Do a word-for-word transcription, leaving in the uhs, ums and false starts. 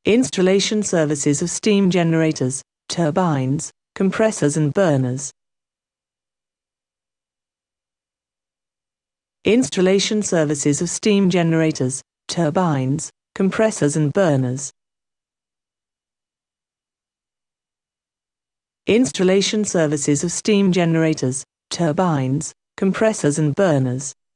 Installation services of steam generators, turbines, compressors and burners. Installation services of steam generators, turbines, compressors and burners. Installation services of steam generators, turbines, compressors and burners.